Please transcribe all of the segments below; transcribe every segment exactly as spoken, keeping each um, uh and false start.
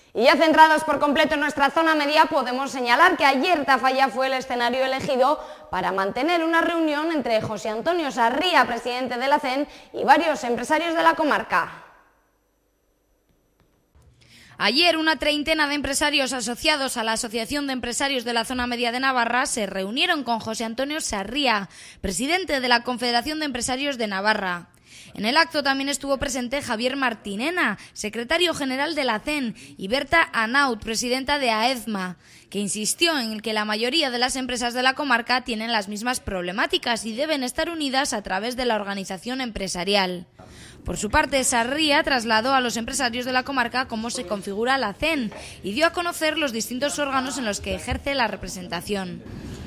Y ya centrados por completo en nuestra zona media, podemos señalar que ayer Tafalla fue el escenario elegido para mantener una reunión entre José Antonio Sarria, presidente de la C E N, y varios empresarios de la comarca. Ayer, una treintena de empresarios asociados a la Asociación de Empresarios de la Zona Media de Navarra se reunieron con José Antonio Sarria, presidente de la Confederación de Empresarios de Navarra. En el acto también estuvo presente Javier Martinena, secretario general de la C E N, y Berta Anaut, presidenta de AEZMA, que insistió en que la mayoría de las empresas de la comarca tienen las mismas problemáticas y deben estar unidas a través de la organización empresarial. Por su parte, Sarria trasladó a los empresarios de la comarca cómo se configura la C E N y dio a conocer los distintos órganos en los que ejerce la representación.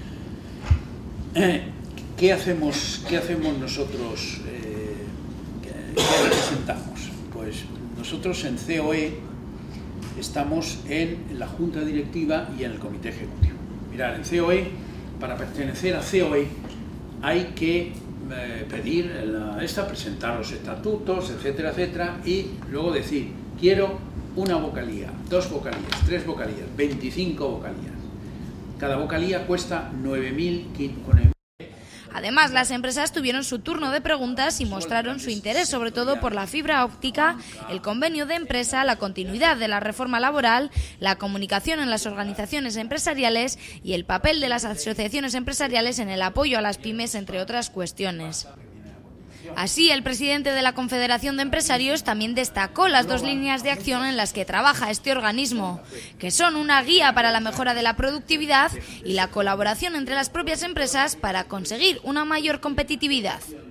Eh, ¿qué hacemos, qué hacemos nosotros? Eh, ¿qué, ¿Qué representamos? Pues nosotros en C O E estamos en la Junta Directiva y en el Comité Ejecutivo. Mirad, en C O E, para pertenecer a C O E hay que Eh, pedir la, esta, presentar los estatutos, etcétera, etcétera, y luego decir, quiero una vocalía, dos vocalías, tres vocalías, veinticinco vocalías. Cada vocalía cuesta nueve mil. Además, las empresas tuvieron su turno de preguntas y mostraron su interés sobre todo por la fibra óptica, el convenio de empresa, la continuidad de la reforma laboral, la comunicación en las organizaciones empresariales y el papel de las asociaciones empresariales en el apoyo a las pymes, entre otras cuestiones. Así, el presidente de la Confederación de Empresarios también destacó las dos líneas de acción en las que trabaja este organismo, que son una guía para la mejora de la productividad y la colaboración entre las propias empresas para conseguir una mayor competitividad.